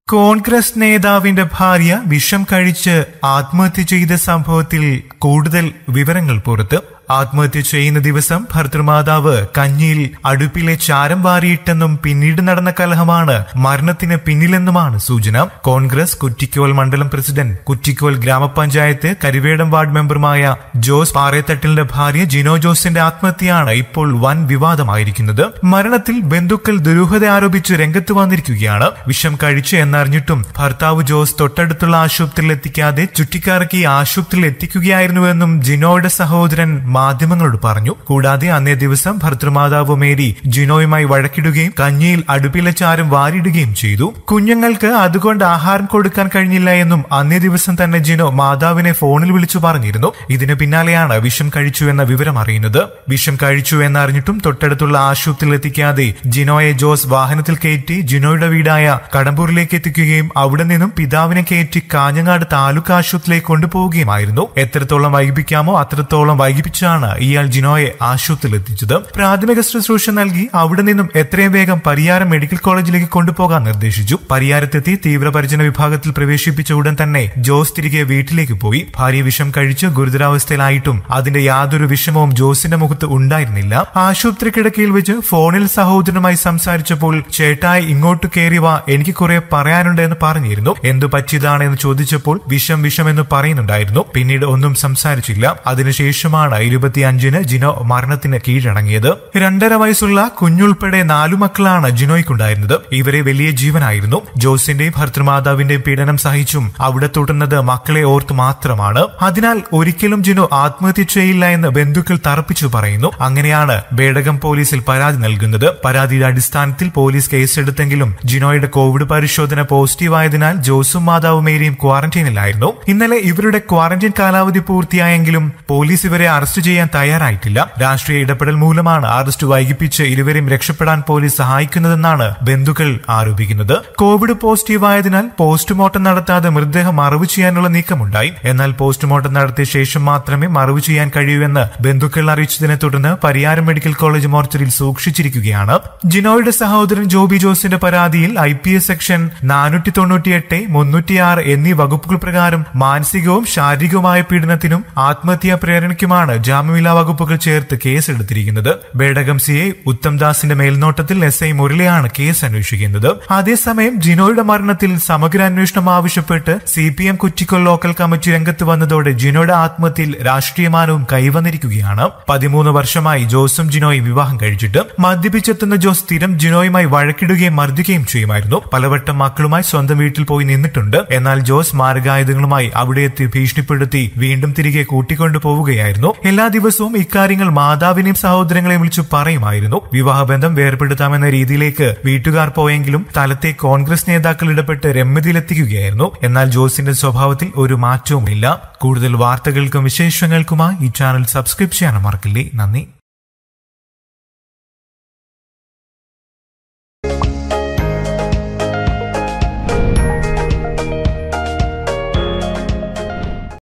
കോൺഗ്രസ് നേതാവിന്റെ ഭാര്യ വിഷം കഴിച്ച് ആത്മഹത്യ ചെയ്ത സംഭവത്തിൽ കൂടുതൽ വിവരങ്ങൾ പുറത്ത്. ആത്മഹത്യ ചെയ്യുന്ന ദിവസം ഭർതൃമാതാവ് കഞ്ഞിയിൽ അടുപ്പിലെ ചാരം വാരിയിട്ടെന്നും പിന്നീട് നടന്ന കലഹമാണ് മരണത്തിന് പിന്നിലെന്നുമാണ് സൂചന. കോൺഗ്രസ് കുറ്റിക്കോൽ മണ്ഡലം പ്രസിഡന്റ്, കുറ്റിക്കോൽ ഗ്രാമപഞ്ചായത്ത് കരിവേടം വാർഡ് മെമ്പറുമായ ജോസ് പാറേത്തട്ടിലിന്റെ ഭാര്യ ജിനോ ജോസിന്റെ ആത്മഹത്യയാണ് ഇപ്പോൾ വൻ വിവാദമായിരിക്കുന്നത്. മരണത്തിൽ ബന്ധുക്കൾ ദുരൂഹത ആരോപിച്ച് രംഗത്ത് വന്നിരിക്കുകയാണ്. വിഷം കഴിച്ച് എന്നറിഞ്ഞിട്ടും ഭർത്താവ് ജോസ് തൊട്ടടുത്തുള്ള ആശുപത്രിയിൽ എത്തിക്കാതെ ചുറ്റിക്കറക്കി ആശുപത്രിയിൽ എത്തിക്കുകയായിരുന്നുവെന്നും ജിനോയുടെ സഹോദരൻ മാധ്യമങ്ങളോട് പറഞ്ഞു. കൂടാതെ അന്നേ ദിവസം ഭർതൃമാതാവ് മേരി ജിനോയുമായി വഴക്കിടുകയും കഞ്ഞിയിൽ അടുപ്പിലെ ചാരം വാരിടുകയും ചെയ്തു. കുഞ്ഞുങ്ങൾക്ക് അതുകൊണ്ട് ആഹാരം കൊടുക്കാൻ കഴിഞ്ഞില്ല എന്നും അന്നേ ദിവസം തന്നെ ജിനോ മാതാവിനെ ഫോണിൽ വിളിച്ചു പറഞ്ഞിരുന്നു. ഇതിന് പിന്നാലെയാണ് വിഷം കഴിച്ചു എന്ന വിവരം അറിയുന്നത്. വിഷം കഴിച്ചു എന്നറിഞ്ഞിട്ടും തൊട്ടടുത്തുള്ള ആശുപത്രിയിൽ എത്തിക്കാതെ ജിനോയെ ജോസ് വാഹനത്തിൽ കയറ്റി ജിനോയുടെ വീടായ കടമ്പൂരിലേക്ക് എത്തിക്കുകയും അവിടെ നിന്നും പിതാവിനെ കയറ്റി കാഞ്ഞങ്ങാട് താലൂക്ക് ആശുപത്രിയിലേക്ക് കൊണ്ടുപോവുകയുമായിരുന്നു. എത്രത്തോളം വൈകിപ്പിക്കാമോ അത്രത്തോളം വൈകിപ്പിച്ച ഇയാൾ ജിനോയെ ആശുപത്രിയിൽ എത്തിച്ചത്. പ്രാഥമിക ശുശ്രൂഷ നൽകി അവിടെ നിന്നും എത്രയും വേഗം പരിയാരം മെഡിക്കൽ കോളേജിലേക്ക് കൊണ്ടുപോകാൻ നിർദ്ദേശിച്ചു. പരിയാരത്തെത്തി തീവ്രപരിചരണ വിഭാഗത്തിൽ പ്രവേശിപ്പിച്ച ഉടൻ തന്നെ ജോസ് തിരികെ വീട്ടിലേക്ക് പോയി. ഭാര്യ വിഷം കഴിച്ച് ഗുരുതരാവസ്ഥയിലായിട്ടും അതിന്റെ യാതൊരു വിഷമവും ജോസിന്റെ മുഖത്ത് ഉണ്ടായിരുന്നില്ല. ആശുപത്രി കിടക്കയിൽ വെച്ച് ഫോണിൽ സഹോദരനുമായി സംസാരിച്ചപ്പോൾ ചേട്ടായി ഇങ്ങോട്ട് കയറി വാ, എനിക്ക് കുറെ പറയാനുണ്ട് എന്ന് പറഞ്ഞിരുന്നു. എന്തു പറ്റിയതാണ് എന്ന് ചോദിച്ചപ്പോൾ വിഷം എന്ന് പറയുന്നുണ്ടായിരുന്നു. പിന്നീട് ഒന്നും സംസാരിച്ചില്ല. അതിനുശേഷമാണ് 25-ന് ജിനോ മരണത്തിന് കീഴടങ്ങിയത്. 2.5 വയസ്സുള്ള കുഞ്ഞുൾപ്പെടെ 4 മക്കളാണ് ജിനോയ്ക്കുണ്ടായിരുന്നത്. ഇവരെ വലിയ ജീവനായിരുന്നു. ജോസിന്റെയും ഭർതൃമാതാവിന്റെയും പീഡനം സഹിച്ചും അവിടെ തുടർന്നത് മക്കളെ ഓർത്ത് മാത്രമാണ്. അതിനാൽ ഒരിക്കലും ജിനോ ആത്മഹത്യ ചെയ്യില്ല എന്ന് ബന്ധുക്കൾ തറപ്പിച്ചു പറയുന്നു. അങ്ങനെയാണ് ബേഡകം പോലീസിൽ പരാതി നൽകുന്നത്. പരാതിയുടെ അടിസ്ഥാനത്തിൽ പോലീസ് കേസെടുത്തെങ്കിലും ജിനോയുടെ കോവിഡ് പരിശോധന പോസിറ്റീവായതിനാൽ ജോസും മാതാവും മേരിയും ക്വാറന്റൈനിലായിരുന്നു. ഇന്നലെ ഇവരുടെ ക്വാറന്റൈൻ കാലാവധി പൂർത്തിയായെങ്കിലും പോലീസ് ഇവരെ അറസ്റ്റ് ചെയ്യാൻ തയ്യാറായിട്ടില്ല. രാഷ്ട്രീയ ഇടപെടൽ മൂലമാണ് അറസ്റ്റ് വൈകിപ്പിച്ച് ഇരുവരെയും രക്ഷപ്പെടാൻ പോലീസ് സഹായിക്കുന്നതെന്നാണ് ബന്ധുക്കൾ ആരോപിക്കുന്നത്. കോവിഡ് പോസിറ്റീവായതിനാൽ പോസ്റ്റ്മോർട്ടം നടത്താതെ മൃതദേഹം മറവ് ചെയ്യാനുള്ള നീക്കമുണ്ടായി. എന്നാൽ പോസ്റ്റ്മോർട്ടം നടത്തിയ ശേഷം മാത്രമേ മറവ് ചെയ്യാൻ കഴിയൂ എന്ന് ബന്ധുക്കൾ അറിയിച്ചതിനെ തുടർന്ന് പരിയാരം മെഡിക്കൽ കോളേജ് മോർച്ചറിയിൽ സൂക്ഷിച്ചിരിക്കുകയാണ്. ജിനോയുടെ സഹോദരൻ ജോബി ജോസിന്റെ പരാതിയിൽ IPS സെക്ഷൻ 498, 306 എന്നീ വകുപ്പുകൾ പ്രകാരം മാനസികവും ശാരീരികവുമായ പീഡനത്തിനും ആത്മഹത്യാ പ്രേരണയ്ക്കുമാണ് ജാമ്യമില്ലാ വകുപ്പുകൾ ചേർത്ത് കേസെടുത്തിരിക്കുന്നത്. ബേഡകം CI ഉത്തംദാസിന്റെ മേൽനോട്ടത്തിൽ SI മുരളിയാണ് കേസ് അന്വേഷിക്കുന്നത്. അതേസമയം ജിനോയുടെ മരണത്തിൽ സമഗ്ര അന്വേഷണം ആവശ്യപ്പെട്ട് CPM കുറ്റിക്കോൽ ലോക്കൽ കമ്മിറ്റി രംഗത്ത് വന്നതോടെ ജിനോയുടെ ആത്മഹത്യയിൽ രാഷ്ട്രീയമാനവും കൈവന്നിരിക്കുകയാണ്. 13 വർഷമായി ജോസും ജിനോയും വിവാഹം കഴിച്ചിട്ട് മദ്യപിച്ചെത്തുന്ന ജോസ് സ്ഥിരം ജിനോയുമായി വഴക്കിടുകയും മർദ്ദിക്കുകയും ചെയ്യുമായിരുന്നു. പലവട്ടം മക്കളുമായി സ്വന്തം വീട്ടിൽ പോയി നിന്നിട്ടുണ്ട്. എന്നാൽ ജോസ് മാരകായുധങ്ങളുമായി അവിടെ എത്തി ഭീഷണിപ്പെടുത്തി വീണ്ടും തിരികെ കൂട്ടിക്കൊണ്ടു പോവുകയായിരുന്നു. എല്ലാ ദിവസവും ഇക്കാര്യങ്ങൾ മാതാവിനെയും സഹോദരങ്ങളെയും വിളിച്ചു പറയുമായിരുന്നു. വിവാഹബന്ധം വേർപെടുത്താമെന്ന രീതിയിലേക്ക് വീട്ടുകാർ പോയെങ്കിലും സ്ഥലത്തെ കോൺഗ്രസ് നേതാക്കൾ ഇടപെട്ട് രമ്യതയിലെത്തിക്കുകയായിരുന്നു. എന്നാൽ ജോസിന്റെ സ്വഭാവത്തിൽ ഒരു മാറ്റവുമില്ല. കൂടുതൽ വാർത്തകൾക്കും വിശേഷങ്ങൾക്കുമായി ഈ ചാനൽ സബ്സ്ക്രൈബ് ചെയ്യാൻ മറക്കില്ലേ. നന്ദി.